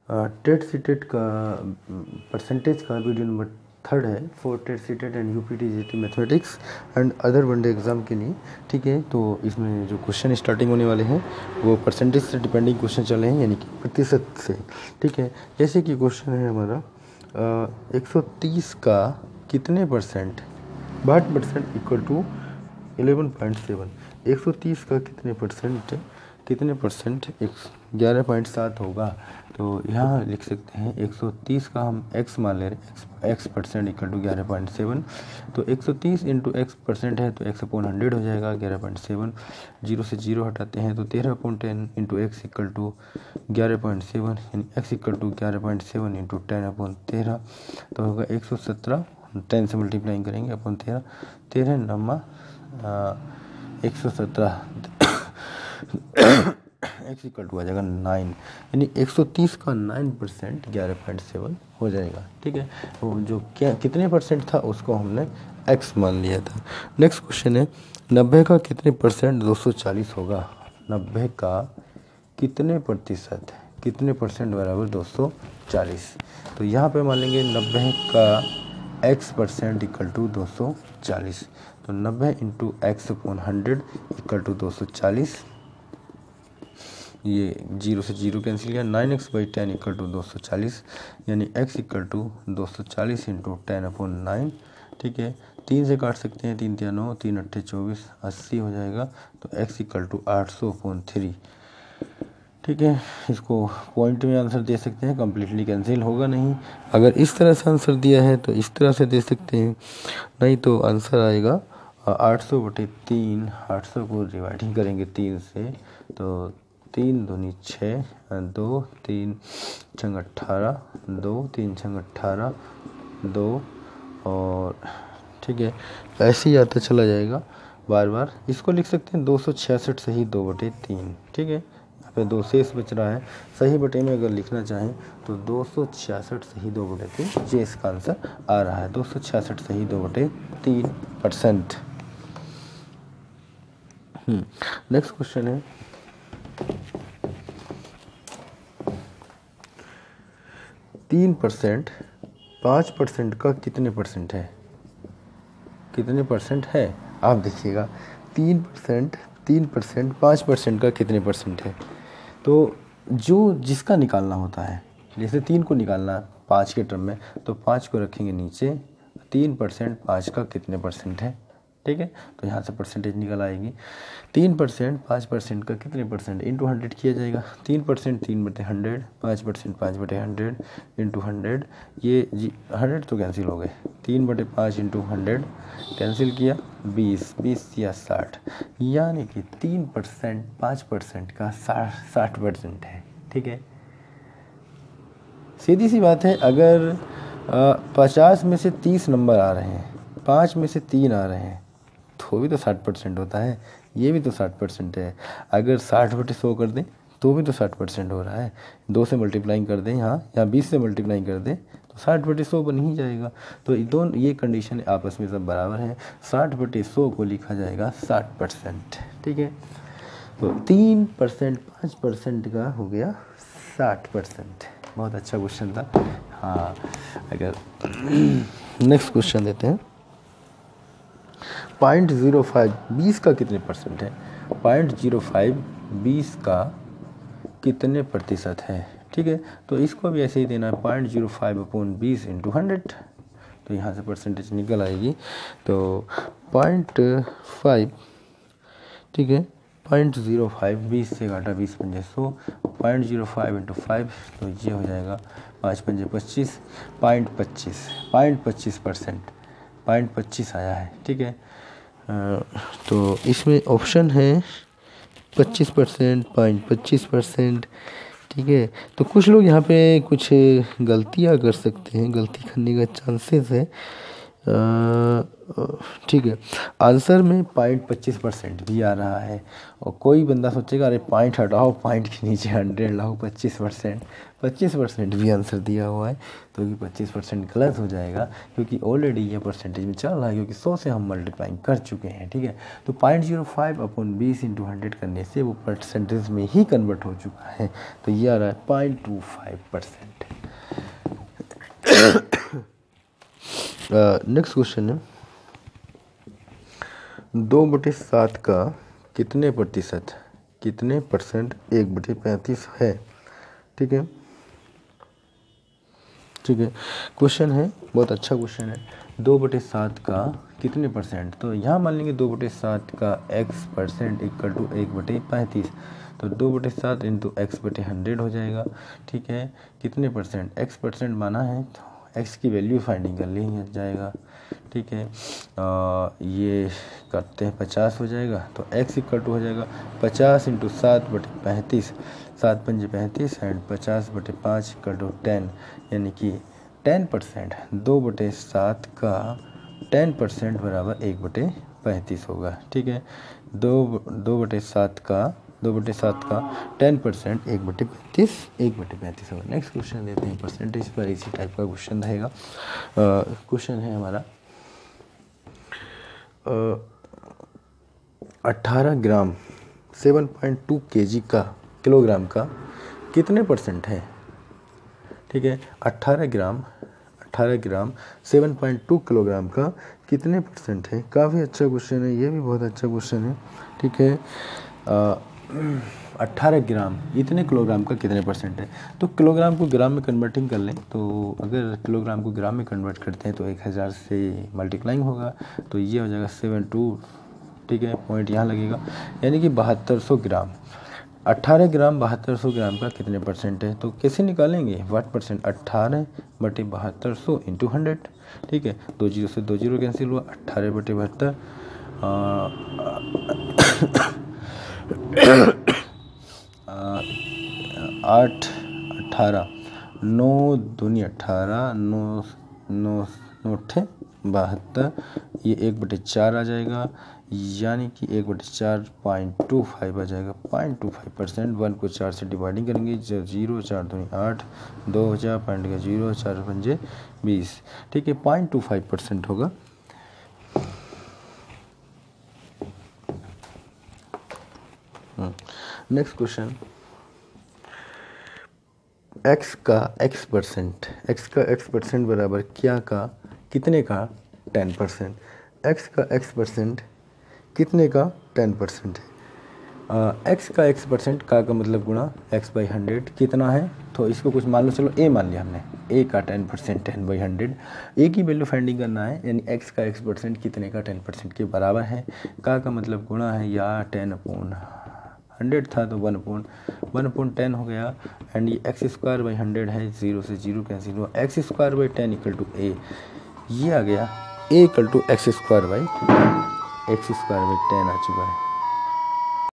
TET CTET का percentage का video number 3 है for TET CTET and UPT GT mathematics and other one day exam के लिए। ठीक है, तो इसमें जो क्वेश्चन स्टार्टिंग होने वाले हैं वो परसेंटेज से डिपेंडिंग क्वेश्चन चल रहे हैं, यानी कि प्रतिशत से। ठीक है, जैसे कि क्वेश्चन है हमारा 130 का कितने परसेंट 62% इक्वल टू 11.7। 130 का कितने परसेंट 11.7 होगा। तो यहाँ लिख सकते हैं 130 का हम x मान ले रहे हैं, x परसेंट इक्वल टू 11.7। तो 130 इंटू एक्स परसेंट है तो x/100 हो जाएगा 11.7। 0 से 0 हटाते हैं तो 13/10 इंटू एक्स इक्वल टू 11.7, यानी x इक्वल टू 11.7 इंटू 10/13 तो होगा 117। 10 से मल्टीप्लाई करेंगे अपन 13 नमा 117 x इक्वल टू आ जाएगा 9, यानी 130 का 9% 11.7 हो जाएगा। ठीक है, वो जो क्या कितने परसेंट था उसको हमने x मान लिया था। नेक्स्ट क्वेश्चन है 90 का कितने परसेंट 240 होगा। 90 का कितने प्रतिशत कितने% बराबर 240। तो यहाँ पे मान लेंगे 90 का x परसेंट इक्वल टू 240। तो 90 इंटू x/100 इक्वल टू 240। ये 0 से 0 कैंसिल किया, 9x/10 इक्वल टू 240, यानी x इक्वल टू 240 इंटू 10/9। ठीक है, 3 से काट सकते हैं, 3 × 9, 3 × 8 = 24, 80 हो जाएगा। तो x इक्वल टू 800/3। ठीक है, इसको पॉइंट में आंसर दे सकते हैं, कम्प्लीटली कैंसिल होगा नहीं। अगर इस तरह से आंसर दिया है तो इस तरह से दे सकते हैं, नहीं तो आंसर आएगा 800/3। 800 को डिवाइड ही करेंगे 3 से, तो 3 दूनी 6, 2 3 छंग 18, 2 3 छंग 18, 2 और ठीक है, ऐसे ही आता चला जाएगा बार बार। इसको लिख सकते हैं 266 सही 2/3। ठीक है, यहाँ पे 2 शेष बच रहा है, सही बटे में अगर लिखना चाहें तो 266 सही 2/3, ये इसका आंसर आ रहा है 266 सही 2/3%। नेक्स्ट क्वेश्चन है 3% 5% का कितने परसेंट है। कितने परसेंट है आप देखिएगा, 3% 5% का कितने परसेंट है। तो जो जिसका निकालना होता है, जैसे 3 को निकालना 5 के टर्म में, तो 5 को रखेंगे नीचे, 3% 5 का कितने परसेंट है। ठीक है, तो यहाँ से परसेंटेज निकल आएगी। 3% 5% का कितने परसेंट इंटू 100 किया जाएगा। 3% 3/100, 5% 5/100 इंटू 100, ये 100 तो कैंसिल हो गए, 3/5 इंटू 100 कैंसिल किया, 20 या 60, यानी कि 3% 5% का 60% है। ठीक है, सीधी सी बात है, अगर 50 में से 30 नंबर आ रहे हैं, 5 में से 3 आ रहे हैं, तो भी तो 60% होता है, ये भी तो 60% है। अगर 60/100 कर दें तो भी तो 60% हो रहा है। 2 से मल्टीप्लाई कर दें यहाँ, या 20 से मल्टीप्लाई कर दें तो 60/100 बन ही जाएगा। तो दोनों ये कंडीशन आपस में सब बराबर हैं, 60/100 को लिखा जाएगा 60%। ठीक है, तो 3% 5% का हो गया 60%। बहुत अच्छा क्वेश्चन था। हाँ, अगर नेक्स्ट क्वेश्चन देते हैं 0.05 20 का कितने परसेंट है। 0.05 20 का कितने प्रतिशत है। ठीक है, तो इसको भी ऐसे ही देना है 0.05/20 इंटू 100। तो यहाँ से परसेंटेज निकल आएगी, तो 0.5, ठीक है, 0.05 20 से घाटा 20 पंजे 100, 0.05 इंटू 5, तो ये हो जाएगा 5 पंजे 25, 0.25% 0.25 आया है। ठीक है, तो इसमें ऑप्शन है 25%, 0.25%। ठीक है, तो कुछ लोग यहाँ पे कुछ गलतियाँ कर सकते हैं, गलती करने का चांसेस है। ठीक है, आंसर में 0.25% भी आ रहा है। और कोई बंदा सोचेगा अरे पॉइंट हटाओ, पॉइंट के नीचे 100 लाओ, 25% भी आंसर दिया हुआ है, तो कि 25% गलत हो जाएगा, क्योंकि ऑलरेडी ये परसेंटेज में चल रहा है, क्योंकि 100 से हम मल्टीप्लाइंग कर चुके हैं। ठीक है, तो 0.05/20 × 100 करने से वो परसेंटेज में ही कन्वर्ट हो चुका है, तो ये आ रहा है 0.25%। नेक्स्ट क्वेश्चन है 2/7 का कितने परसेंट 1/35 है। ठीक है, क्वेश्चन है, बहुत अच्छा क्वेश्चन है। 2/7 का कितने परसेंट, तो यहाँ मान लेंगे 2/7 का x% = 1/35, तो 2/7 × x/100 हो जाएगा। ठीक है, कितने परसेंट, x% माना है तो x की वैल्यू फाइंडिंग कर ली जाएगा। ठीक है, ये करते हैं 50 हो जाएगा, तो x = हो जाएगा 50 × 7/35, 7 × 5 = 35 एंड 50/5 = 10, यानी कि 10%, 2/7 का 10% बराबर 1/35 होगा। ठीक है, 2/7 का 10% 1/35 होगा। नेक्स्ट क्वेश्चन देते हैं, परसेंटेज पर इसी टाइप का क्वेश्चन रहेगा। क्वेश्चन है हमारा 18 ग्राम 7.2 किलोग्राम का कितने परसेंट है। ठीक है, 18 ग्राम 7.2 किलोग्राम का कितने परसेंट है। काफ़ी अच्छा क्वेश्चन है, ये भी बहुत अच्छा क्वेश्चन है। ठीक है, 18 ग्राम इतने किलोग्राम का कितने परसेंट है, तो किलोग्राम को ग्राम में कन्वर्टिंग कर लें, तो अगर किलोग्राम को ग्राम में कन्वर्ट करते हैं तो 1000 से मल्टीप्लाइंग होगा, तो ये हो जाएगा 72। ठीक है, पॉइंट यहाँ लगेगा, यानी कि 7200 ग्राम। 18 ग्राम 7200 ग्राम का कितने परसेंट है, तो कैसे निकालेंगे, व्हाट परसेंट, 18/7200 × 100। ठीक है, 2 0 से 2 0 कैंसिल हुआ, 18/72 8 18 9 दूनी 18 9 9 9 72, ये 1/4 आ जाएगा, यानी कि 1/4 0.25 आ जाएगा। 0.25%, 1 को 4 से डिवाइडिंग करेंगे, 0 4 दूनी 8, 2000 पॉइंट का 0 4 पंजे 20। ठीक है, 0.25% होगा। नेक्स्ट क्वेश्चन, x का x% बराबर क्या का कितने का 10%। x का x% कितने का 10% है। x का x% का मतलब गुणा x/100 कितना है, तो इसको कुछ मान लो, चलो a मान लिया हमने, a का 10% 10/100, a की वैल्यू फाइंडिंग करना है, यानी x का x% कितने का 10% के बराबर है। का मतलब गुणा है, या 10/100 था तो 1/10 हो गया, एंड ये x²/100 है, 0 से 0 कैंसिल हुआ, x²/10 = a, ये आ गया a = x² / x² / 10 आ चुका है।